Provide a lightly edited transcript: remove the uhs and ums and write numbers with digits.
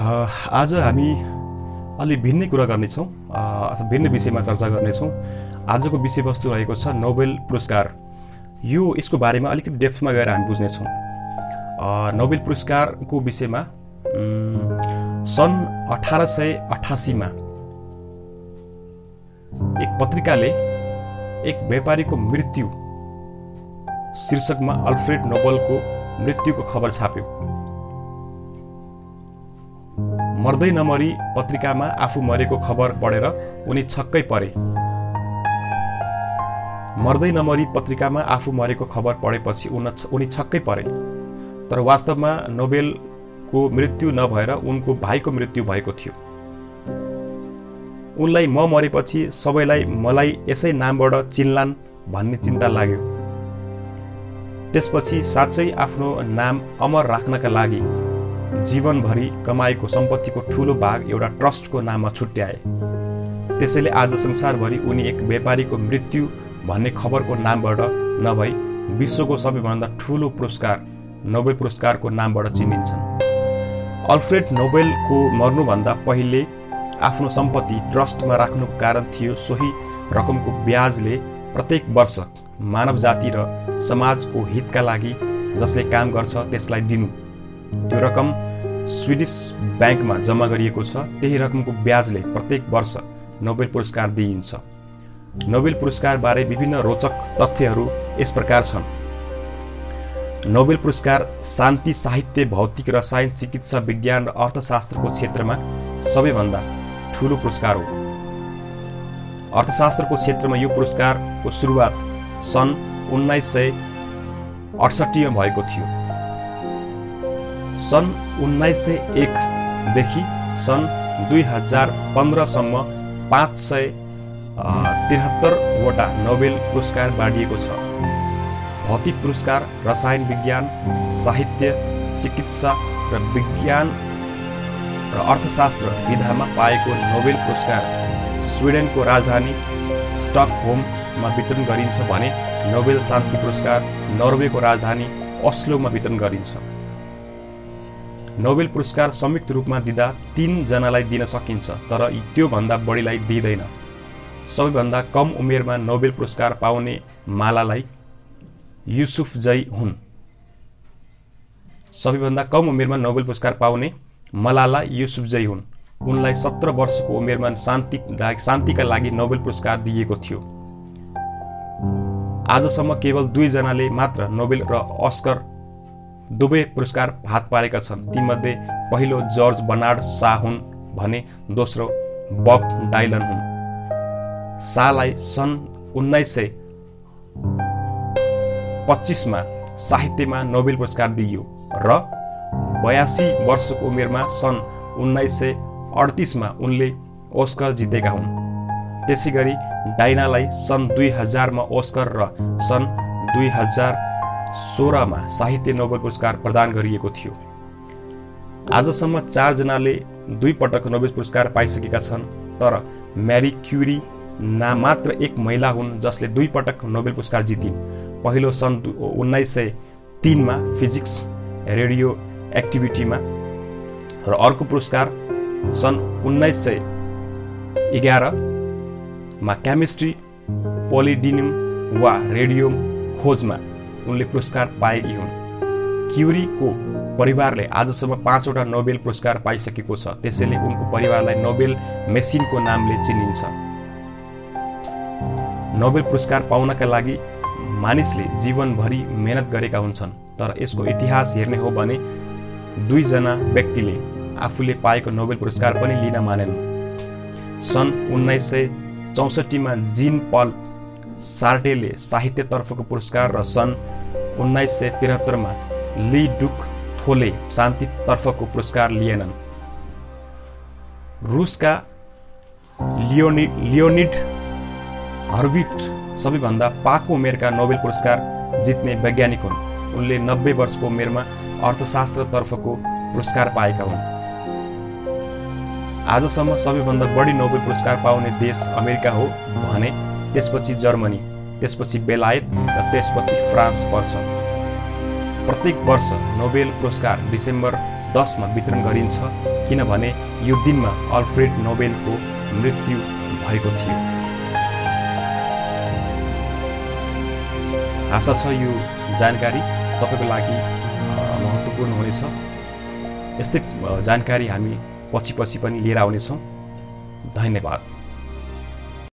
आज हामी अलि भिन्नै कुरा गर्नेछौँ अथवा भिन्न विषयमा चर्चा गर्नेछौँ। आजको विषयवस्तु रहेको छ नोबेल पुरस्कार। यसको बारेमा अलिकति डेप्थमा गएर हामी बुझ्नेछौँ। नोबेल पुरस्कारको विषयमा सन् 1888 मा एक पत्रिकाले एक व्यापारीको मृत्यु शीर्षकमा अल्फ्रेड नोबेलको मृत्युको खबर छाप्यो। मर्दै नमरी पत्रिकामा आफू मरेको खबर पढेर उनी छक्कै परे। मर्दै नमरी पत्रिकामा आफू मरेको खबर पढेपछि उनी छक्कै परे। तर वास्तवमा नोबेलको मृत्यु नभएर उनको भाइको मृत्यु भएको थियो। उनलाई म मरेपछि सबैलाई मलाई यसै नामबाट चिन्लान् भन्ने चिन्ता लाग्यो। त्यसपछि साँच्चै आफ्नो नाम अमर राख्नका लागि जीवनभरि कमाएको सम्पत्तिको ठूलो भाग एउटा ट्रस्टको नाममा छुट्याए। त्यसैले आज संसारभरि उनी एक व्यापारीको मृत्यु भन्ने खबरको नामबाट नभई विश्वको सबैभन्दा ठूलो पुरस्कार नोबेल पुरस्कारको नामबाट चिनिन्छन्। अल्फ्रेड नोबेलको मर्नुभन्दा पहिले आफ्नो सम्पत्ति ट्रस्टमा राख्नुको कारण थियो सोही रकमको ब्याजले प्रत्येक वर्ष मानव जाति र समाजको हितका लागि जसले काम गर्छ त्यसलाई दिनु। त्यो रकम स्विडिश ब्याङ्कमा जम्मा गरिएको छ। त्यही रकमको ब्याजले प्रत्येक वर्ष नोबेल पुरस्कार दिइन्छ। नोबेल पुरस्कार बारे विभिन्न रोचक तथ्यहरू यस प्रकार छन्। नोबेल पुरस्कार शान्ति, साहित्य, भौतिक रसायन, चिकित्सा, विज्ञान र अर्थशास्त्रको क्षेत्रमा सबैभन्दा ठूलो पुरस्कार हो। अर्थशास्त्रको क्षेत्रमा यो पुरस्कारको सुरुवात सन् 1968 मा भएको थियो। सन् 1901 देखि सन् 2015 सम्म 573 वटा नोबेल पुरस्कार बाँडिएको छ। भौतिक पुरस्कार रसायन विज्ञान, साहित्य, चिकित्सा र विज्ञान र अर्थशास्त्र विधामा पाएको नोबेल पुरस्कार स्विडेनको राजधानी स्टकहोममा वितरण गरिन्छ भने नोबेल शान्ति पुरस्कार नर्वेको राजधानी ओस्लोमा वितरण गरिन्छ। नोबेल पुरस्कार संयुक्त रूपमा दिँदा 3 जनालाई दिन सकिन्छ, तर त्योभन्दा बढीलाई दिइँदैन। सबैभन्दा कम उमेरमा नोबेल पुरस्कार पाउने मालालाई युसुफजई हुन्। सबैभन्दा कम उमेरमा नोबेल पुरस्कार पाउने मलाला युसुफजई हुन्। उनलाई 17 वर्षको उमेरमा शान्तिका लागि नोबेल पुरस्कार दिइएको थियो। आजसम्म केवल 2 जनाले मात्र नोबेल र अस्कर दुवै पुरस्कार हात पारेका छन्। तीमध्ये पहिलो जर्ज बर्नार्ड शा हुन् भने दोस्रो बब डाइलन हुन्। शालाई सन् 1925 मा साहित्यमा नोबेल पुरस्कार दिइयो र 82 वर्षको उमेरमा सन् 1938 मा उनले ओस्कर जितेका हुन्। त्यसैगरी डाइनालाई सन् 2000 मा ओस्कर र सन् 2016 मा साहित्य नोबेल पुरस्कार प्रदान गरिएको थियो। आजसम्म 4 जनाले 2 पटक नोबेल पुरस्कार पाइसकेका छन्, तर म्यारी क्युरी मात्र एक महिला हुन् जसले 2 पटक नोबेल पुरस्कार जितिन्। पहिलो सन् 1903 मा फिजिक्स रेडियो एक्टिभिटीमा र अर्को पुरस्कार सन् 1911 मा केमिस्ट्री पोलिडिनियम वा रेडियम खोजमा उनले पुरस्कार पाएकी हुन्। क्युरीको परिवारले आजसम्म 5 वटा नोबेल पुरस्कार पाइसकेको छ। त्यसैले उनको परिवारलाई नोबेल मेसिनको नामले चिनिन्छ। नोबेल पुरस्कार पाउनका लागि मानिसले जीवनभरि मेहनत गरेका हुन्छन्, तर यसको इतिहास हेर्ने हो भने 2 जना व्यक्तिले आफूले पाएको नोबेल पुरस्कार पनि लिन मानेनन्। सन् 1964 मा जीन पल सार्टेले साहित्यतर्फको पुरस्कार र सन् 1973 मा ली डुक थोले शान्तितर्फको पुरस्कार लिएनन्। रुसका लियोनिड हर्विट सबैभन्दा पाको उमेरका नोबेल पुरस्कार जित्ने वैज्ञानिक हुन्। उनले 90 वर्षको उमेरमा अर्थशास्त्रतर्फको पुरस्कार पाएका हुन्। आजसम्म सबैभन्दा बढी नोबेल पुरस्कार पाउने देश अमेरिका हो भने त्यसपछि जर्मनी, त्यसपछि बेलायत र त्यसपछि फ्रान्स पर्छ। प्रत्येक वर्ष नोबेल पुरस्कार डिसेम्बर 10 मा वितरण गरिन्छ किनभने यो दिनमा अल्फ्रेड नोबेलको मृत्यु भएको थियो। आशा छ यो जानकारी तपाईको लागि महत्त्वपूर्ण हुनेछ। यस्तै जानकारी हामी पछि पनि लिएर आउनेछौँ। धन्यवाद।